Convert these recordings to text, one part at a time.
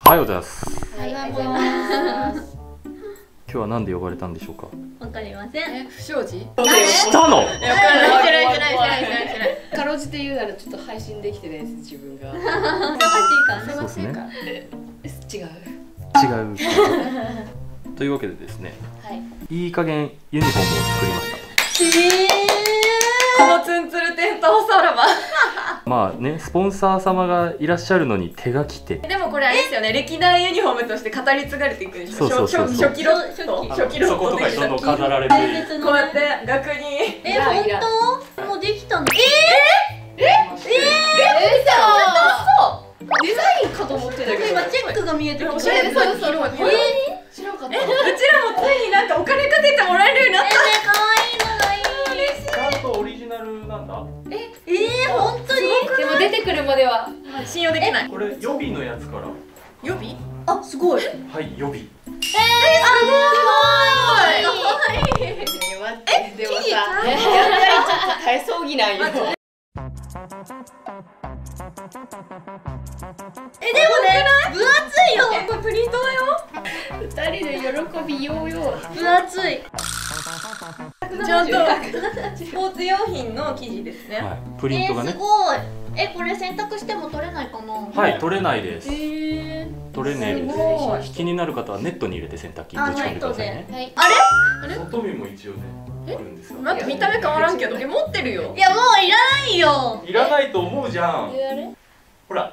おはようございます。 おはようございます。 今日は何で呼ばれたんでしょうか。 わかりません。 不祥事？ したの？ してない。かろうじて言うならちょっと配信できてないです自分が。 忙しいからね。 そうですね。 違う。 違う。というわけでですね。 はい。 いい加減ユニフォームを作りました。 このツンツルテントさらば。 まあね、スポンサー様がいらっしゃるのに手が来て。 でもこれあれですよね、歴代ユニフォームとして語り継がれていくでしょ。 そう初期ロット、初期ロットそことかにどんどん飾られて。 こうやって額に。 本当？もうできたの？ デザインかと思ってたけど。 今チェックが見えてきた。 おしゃれです。知らんかった。うちらもついになんかお金かけてもらえるようになった。 可愛いのがいい。 ちゃんとオリジナルなんだ。 本当に？ でも出てくるまでは信用できない。 これ予備のやつから。 予備？ あ、すごい。 はい、予備。 すごい。 でもさ、やっぱりちょっと体操着なんよ。 でもね、分厚いよ。 これプリントだよ。二人で喜びようよ。 分厚い。 ちゃんとスポーツ用品の生地ですね。 はい、プリントがね。 すごい。これ洗濯しても取れないかな。 はい、取れないです。取れないですすごい。 気になる方はネットに入れて洗濯機にぶち込んでくださいね。 はい。あれ？ 外見も一応ね、あるんですよ。 待って、見た目変わらんけど。持ってるよ。 いや、もういらないよ。 いらないと思うじゃん。 あれ？ ほら。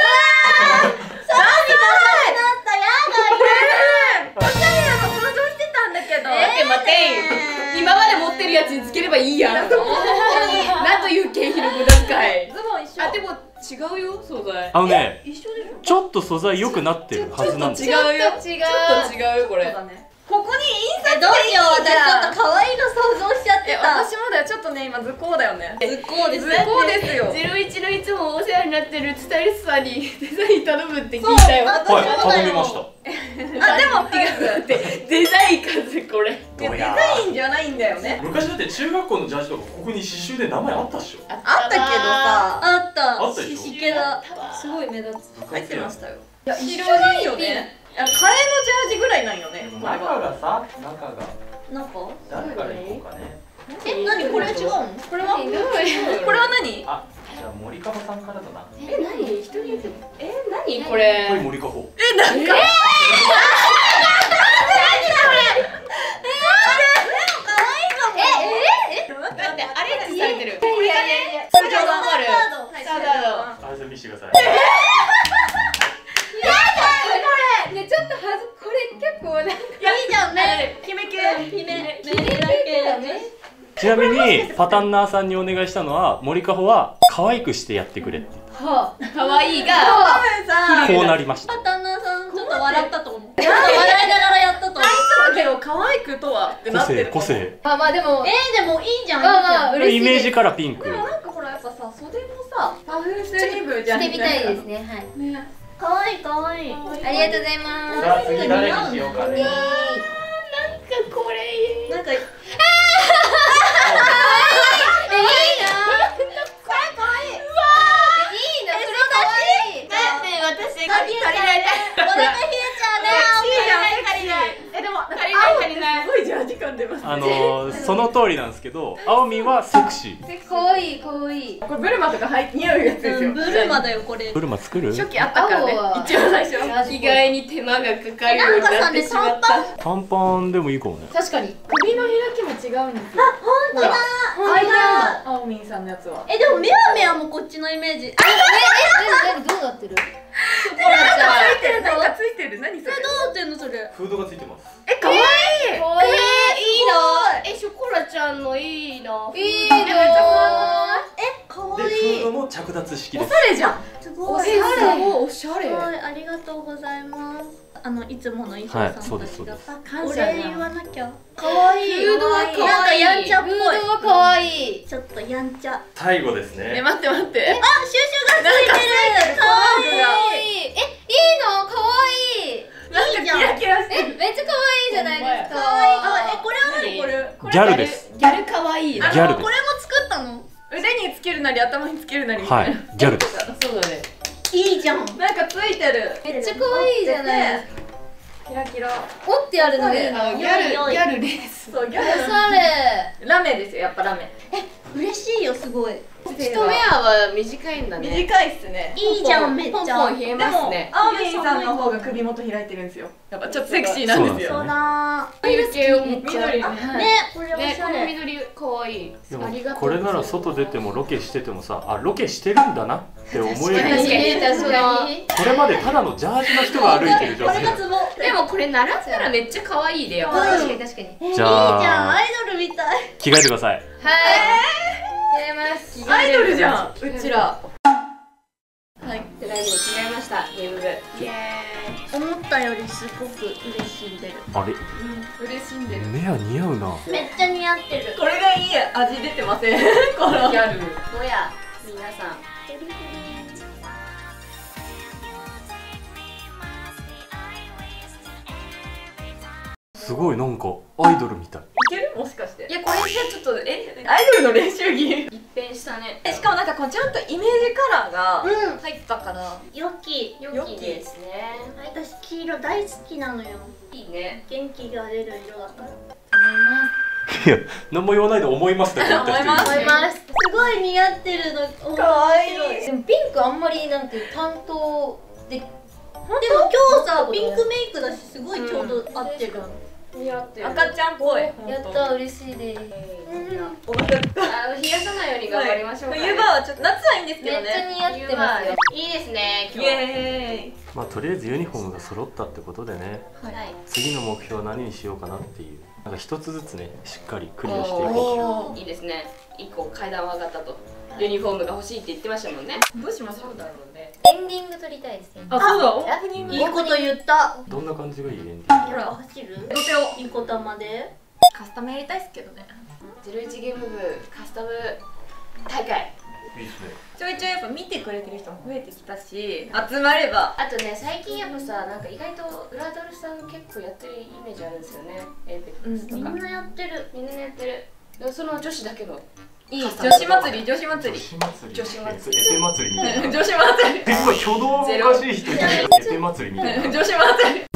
今まで持ってるやつにつければいいやん。なんという経費の無駄遣い。ズボン一緒。あ、でも違うよ、素材。 一緒でしょ。 ちょっと素材良くなってるはずなんですよ。 違うよ。ちょっと違うこれ。ここに印刷どうしよう。私ちょっと可愛いの想像しちゃってた。 私もだよ。ちょっとね、今図工だよね。 図工です。 図工ですよ。 01のいつもお世話になってるスタイリストさんにデザイン頼むって聞いたよ。 はい、頼みました。 あ、でも違う。 デザイン風これ。 デザインじゃないんだよね。 昔だって中学校のジャージとかここに刺繍で名前あったっしょ。 あったけどさ。 あったあったでしょ。 池田。 すごい目立つ。入ってましたよ。 いや、 一緒なんよね。替えのジャージぐらいなんよね。 中がさ、中がなんか？ 誰から行こうかね。 何これ違うの？ これは？これは何？ あ、じゃあ森かほさんからだな。 何？人に言っても。何ここれれ？ 森かほ。 なんか。 だってアレンジされてる。 通常頑張る。 スタンダード。 あれ見してください。 ね、ちょっとこれ結構なんか。 いいじゃんね。 決め系。 姫だけ。 ちなみにパタンナーさんにお願いしたのは森かほは可愛くしてやってくれって。 はあ、可愛いが。 こうなりました。 パタンナーさんちょっと笑ったと思う。笑いながらやったと思う。 だけど可愛くとはってなってる。 個性。 まあでも。 でもいいじゃん。 まあ嬉しい。 イメージからピンク。 なんかほらやっぱさ、袖もさ、パフスリーブじゃん。 してみたいですね。はい。 ね。 可愛い可愛い。 ありがとうございます。 さあ次誰にしようかね。 なんかこれいい。 なんか。 いいな。 その通りなんですけど、あおみんはセクシー。 可愛い可愛い。 これブルマとか似合うやつですよ。 ブルマだよこれ。 ブルマ作る？ 初期あったからね。一番最初。 意外に手間がかかるようになってしまった。 短パンでもいいかもね。 確かに。 首の開きも違うんですよ。 本当だ。 あおみんさんのやつは。 でもメアメアもこっちのイメージ。 何どうなってる？ なんかついてる。何それ？ どうなってんのそれ？ フードがついてます。 可愛い。 可愛い。いいな。ショコラちゃんのいいな。いいな。 可で、 愛い。 フードも着脱式です。 おしゃれじゃん。 すごい。 おしゃれ。 ありがとうございます。いつもの衣装さんたちが。お礼言わなきゃ。可愛い。 フードは可なんか愛い。 やんちゃっぽい。 フードは可愛い。 ちょっとやんちゃ。 最後ですね。 待って待って。 あ、シュシュがついてる。可愛い。 いいの可愛い。 なんかキラキラしてる。 めっちゃ可愛いじゃないですか。 可愛い。これは何これ？ ギャルです。 ギャル可愛い。 ギャルです。 これも作ったの？ 腕につけるなり頭につけるなりみたはいい、ギャルです。 そうだね。 いいいじゃん。 なんかついてる。 めっちゃ可愛いじゃない。 キラキラ。 折ってやるのいいな。 ギャルレース。そう、ギャおしゃれ。 ル。ラメですよ、やっぱラメ。 嬉しいよ、すごい。 一一目は短いんだね。 短いっすね。 いいじゃん、めっちゃ。 ポンポン冷えでもますね。 アーミンさんの方が首元開いてるんですよ。やっぱちょっとセクシーなんですよ。 そうだ有形をめっちゃ。 緑ね。 ね、これおね、このしゃれ。 緑可愛い。 でありがとう。 もこれなら外出てもロケしててもさ、あ、ロケしてるんだなって思える。 確かに。 これまでただのジャージの人が歩いてる状態。 ツボ。 でもこれ習ったらめっちゃ可愛いでよ。 確かに確かに。 いいじじゃあゃん、アイドルみたい。 着替えてください。 はい。入れます。 アイドルじゃん、うちら。 で、大事に着替えました。ゲーム部。イエーイ。 思ったよりすごく嬉しんでる。 あれ、 嬉しんでる。 目は似合うな。 めっちゃ似合ってる。 これがいい味出てません。このギャル。どや、皆さん。 すごいなんかアイドルみたい。 いけるもしかして。 いや、これじゃちょっと、 アイドルの練習着。 一変したね。 しかもなんかこうちゃんとイメージカラーがうん、 入ったから。 良き。 良きですね。 私黄色大好きなのよ。 いいね。 元気が出る色だから。 いや、何も言わないで思いますって言った人いる。 思います思います。すごい似合ってるの。 かわいい。 でもピンクあんまりなんて担当で。 でも今日さ、ピンクメイクだし、すごいちょうど合ってる。 似合ってる。 赤ちゃんっぽい。 やった嬉しいです。 お腹あ、冷やさないように頑張りましょうかね。 冬場はちょっと夏はいいんですけどめっちゃね。 似合ってますよ。 いいですね、 イ今日。 エーイ。 まあとりあえずユニフォームが揃ったってことでね、 はい。 次の目標は何にしようかなっていう、なんか一つずつね、しっかりクリアしていこいいですね。一個階段は上がったと。ユニフォームが欲しいって言ってましたもんね。 どうしましょう。 だろうね。 エンディング撮りたいですね。 あ、そうだ。オープニング。 いいこと言った。 う。どんな感じがいいエンディング。 ほら、走る。 土手をいいことまで。 カスタムやりたいですけどね。 01ゲーム部カスタム大会。 いいですね。 ちょいちょいやっぱ見てくれてる人も増えてきたし、集まれば。 あとね、最近やっぱさ、なんか意外と裏ドルさん結構やってるイメージあるんですよね。エーペックスとか。 みんなやってる。 みんなやってる。でもその女子だけの。 いい女子祭り、女子祭り。 女子祭り。エペ祭りみたいな。 女子祭り。 結構挙動がおかしい人いるけど、エペ祭りみたいな。 女子祭り。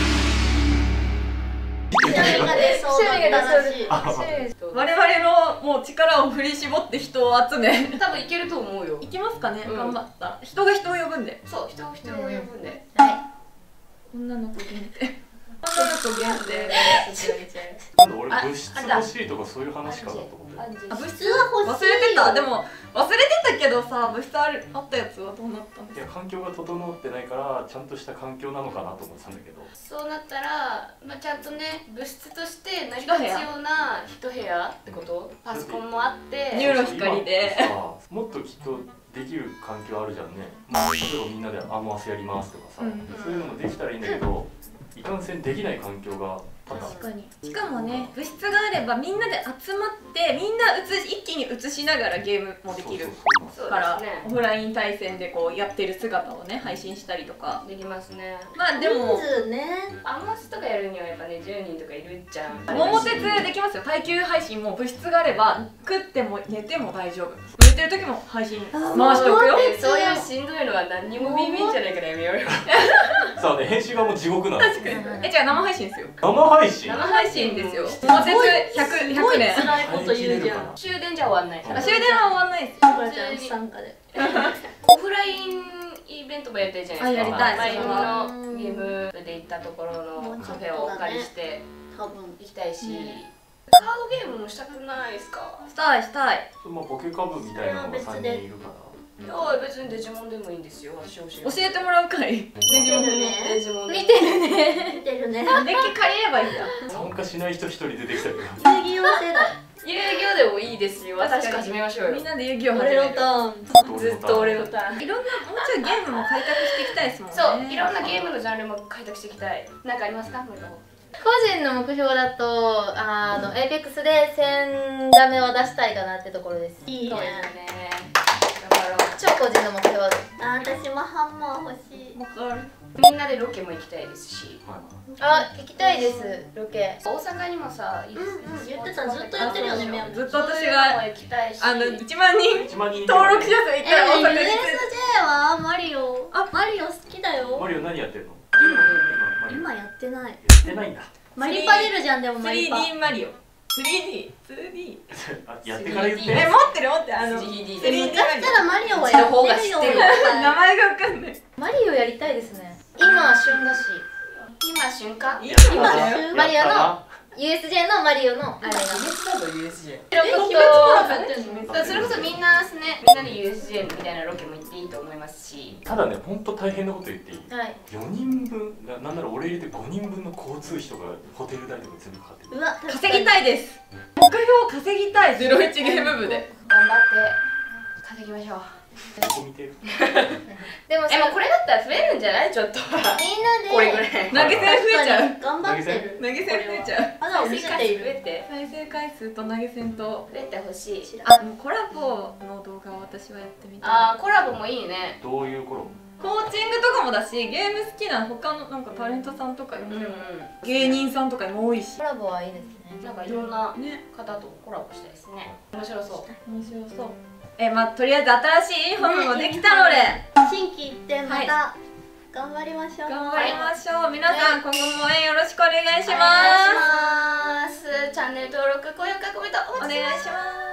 趣味が出そうだったらしい。 我々のもう力を振り絞って人を集め。 多分いけると思うよ。 いきますかね、 うん頑張った。人が人を呼ぶんで。 そう、人を呼ぶんで。 女の子限定。女の子限定。 今度俺物質欲しいとかそういう話かなと思って。 あ、物質は欲しいよ。 忘れてた。でも忘れてたけどさ、物質あったやつはどうなったんですか。 いや、環境が整ってないからちゃんとした環境なのかなと思ってたんだけど。 そうなったら、まあ、ちゃんとね、物質として成り立つような一部屋ってことパソコンもあってニューロ光で今さもっときっとできる環境あるじゃんね。まあ、例えばみんなでアーマースやりますとかさ、そういうのもできたらいいんだけど、いかんせんできない環境が多々。 確かに。しかもね、物質があればみんなで集まってみんな一気に映しながらゲームもできるそうから、 ですねオフライン対戦でこうやってる姿をね配信したりとか。 できますね。 まあでも人数ね。 アンマスとかやるにはやっぱね、10人とかいるじゃん。 桃鉄できますよ。耐久配信も物質があれば食っても寝ても大丈夫。寝てる時も配信回しておくよ。 そういうしんどいのは何にもビビんじゃないからやめようよ。 さあね、編集がもう地獄なんですよ。 違う生配信ですよ。 生配信。 生配信ですよ。桃鉄100年。 辛いこと言うじゃん。 終電じゃ終わんない。 終電は終わんないです。 これちゃん参加で。 オフラインイベントもやってるじゃないですか。 あやりたい前のゲームで行ったところのカフェをお借りして多分。 行きたいし、カードゲームもしたくないですか？ したいしたい。 まあポケカブみたいなのが3人いるから。 いや別にデジモンでもいいんですよ。私教教えてもらうかい。 デジモンね。 デジモンで見てるね。 見てるね。 デッキ借りればいいんだ。 参加しない人一人出てきたけど。 遊戯王世代。 遊戯王でもいいですよ。私から始めましょうよ。 みんなで遊戯王始める。 俺のターン。 ずっと俺のターン。 いろんなもうちょいゲームも開拓していきたいですもんね。 そう、いろんなゲームのジャンルも開拓していきたい。なんかありますか？ 個人の目標だとエイペックスで1000ダメを出したいかなってところです。 いいそうでね。 すね。頑張ろう。 超個人の目標です。 あ、私もハンマー欲しい。 わかる。 みんなでロケも行きたいですし、 あ、行きたいですロケ。 大阪にもさ、 言ってた、ずっと言ってるよね、みやも。 ずっと私が行きたいし、 1万人 1万人登録者数いったら大阪に USJ はマリオ。マリオ好きだよ。 マリオ何やってるの？ 今やってない。 やってないんだ。 マリパ出るじゃん、でもマリパ。 3D マリオ 3D あ、やってから言って。 持ってる 3D 昔からマリオはやってるよ。 名前がわかんないマリオやりたいですね。今は旬だし。 今瞬間今今マリオの USJ のマリオのあれが。 だぞ USJ それこそみんなですね、みんなで USJ みたいなロケも行っていいと思いますし、 ただね、ほんと大変なこと言っていい？ はい。 4人分、なんなら俺入れて5人分の交通費とかホテル代とか全部かかってる。 うわ、 稼ぎたいです。目標を稼ぎたい。01ゲーム部で頑張って稼ぎましょう。 ここ見てる。 でももうこれだったら増えるんじゃない？ちょっとみんなでこれぐらい投げ銭増えちゃう。 頑張ってる。 投げ銭増えちゃう。 肌を見せている。 増えて再生回数と投げ銭と増えてほしい。 あ、もうコラボの動画を私はやってみたい。 あー、コラボもいいね。 どういう頃？ コーチングとかもだし、ゲーム好きな他のなんかタレントさんとか呼んでも、 う芸人さんとかにも多いしコ。ラボはいいですね。 ん。なんかいろんなね、 方とコラボしたいですね。面白そう。 面白そう。まあとりあえず新しいユニフォームもできたので、 心機一転また頑張りましょう。 頑張りましょう。皆さん今後も応援よろしくお願いしお願いしまます。チャンネル登録、高評価、コメントおす。お待ちしてます。 願いします。